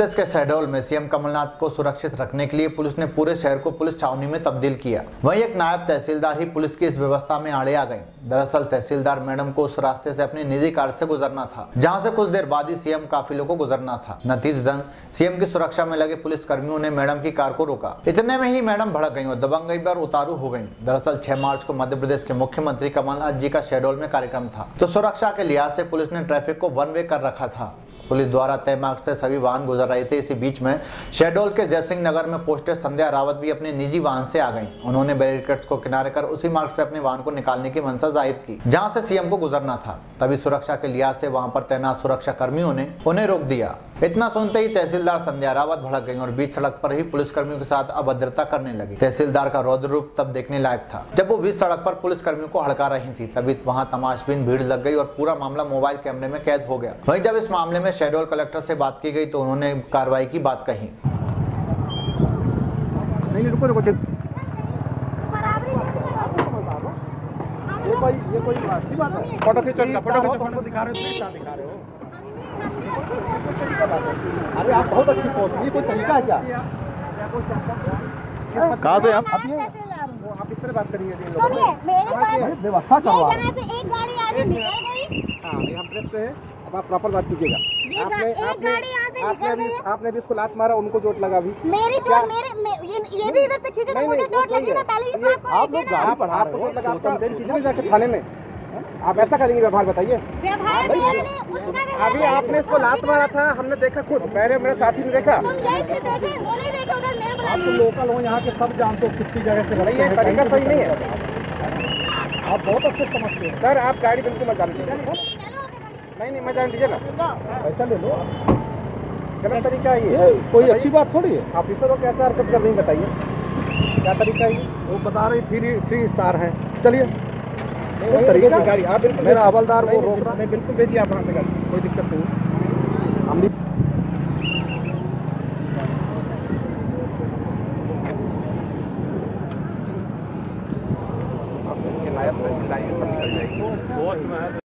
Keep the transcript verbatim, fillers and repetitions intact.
प्रदेश के शहडोल में सीएम कमलनाथ को सुरक्षित रखने के लिए पुलिस ने पूरे शहर को पुलिस छावनी में तब्दील किया। वहीं एक नायब तहसीलदार ही पुलिस की इस व्यवस्था में आड़े आ गई। दरअसल तहसीलदार मैडम को उस रास्ते से अपनी निजी कार से गुजरना था, जहां से कुछ देर बाद ही सीएम काफिलों को गुजरना था। नतीजतन सीएम की सुरक्षा में लगे पुलिस कर्मियों ने मैडम की कार को रोका। इतने में ही मैडम भड़क गई और दबंगई पर उतारू हो गई। दरअसल छह मार्च को मध्य प्रदेश के मुख्यमंत्री कमलनाथ जी का शहडोल में कार्यक्रम था, तो सुरक्षा के लिहाज से पुलिस ने ट्रैफिक को वन वे कर रखा था। पुलिस द्वारा तय मार्ग से सभी वाहन गुजर रहे थे। इसी बीच में शहडोल के जयसिंह नगर में पोस्टर संध्या रावत भी अपने निजी वाहन से आ गईं। उन्होंने बैरिकेड्स को किनारे कर उसी मार्ग से अपने वाहन को निकालने की मंशा जाहिर की, जहां से सीएम को गुजरना था। तभी सुरक्षा के लिहाज से वहां पर तैनात सुरक्षा कर्मियों ने उन्हें रोक दिया। इतना सुनते ही तहसीलदार संध्या रावत भड़क गई और बीच सड़क पर ही पुलिस कर्मियों के साथ अभद्रता करने लगी। तहसीलदार का रौद्र रूप तब देखने लायक था, जब वो बीच सड़क पर पुलिस कर्मियों को हड़का रही थी। तभी वहां तमाशबीन भीड़ लग गई और पूरा मामला मोबाइल कैमरे में कैद हो गया। वहीं जब इस मामले में शहडोल कलेक्टर से बात की गई तो उन्होंने कार्रवाई की बात कही। नहीं रुको रुको ये कोई ये कोई अच्छी बात है। फोटो खींचो, फोटो खींचो, फोटो दिखा रहे हो, क्या दिखा रहे हो? अरे आप बहुत अच्छी पोस्ट, ये कोई तरीका है क्या? कहाँ से आप? आप इस तरह बात करिए। सुनिए, मेरे पास व्यवस्था करवा यहाँ से एक गाड़ी आगे निकल गई। हाँ, ये हम प्रेस पे हैं। अब आप प्रॉपर बात कीजिएगा। ये आपने, एक आपने, गाड़ी यहाँ से आपने निकल अभी गई। आपने भी इसको लात मारा, उनको चोट लगा भी। मेरी चोट मेरे मे, ये, ये भी इधर से खींचे तो मुझे चोट लगी ना। पहले इस बात को आप लोग गाड़ी बढ़ा रहे हो, आपको कंप्लेंट कीजिए जाके थाने में। आप ऐसा करेंगे व्यवहार? बताइए। व्यवहार मेरा नहीं, उसका व्यवहार। अभी आपने इसको लात मारा था, हमने देखा खुद, मेरे मेरे साथी ने देखा। तुम यही चीज देखे, वो नहीं देखे उधर मेरे को। आप तो लोकल हो, यहाँ के सब जानते हो कितनी जगह से। नहीं, ये तरीका सही नहीं है। आप बहुत अच्छे समझते हैं सर। आप गाड़ी बिल्कुल मत जाने दीजिए। नहीं नहीं, मत जाने दीजिए ना, पैसा ले लो। गलत तरीका है ये, कोई अच्छी बात थोड़ी है। ऑफिसरों कैसे हरकत कर रही बताइए, क्या तरीका है? वो बता रही थ्री थ्री स्टार है। चलिए तरीका गाड़ी आप बिल्कुल, मेरा हवलदार वो रोक रहा है। बिल्कुल भेजिए आप वहाँ से गाड़ी, कोई दिक्कत नहीं। हम भी आप नायब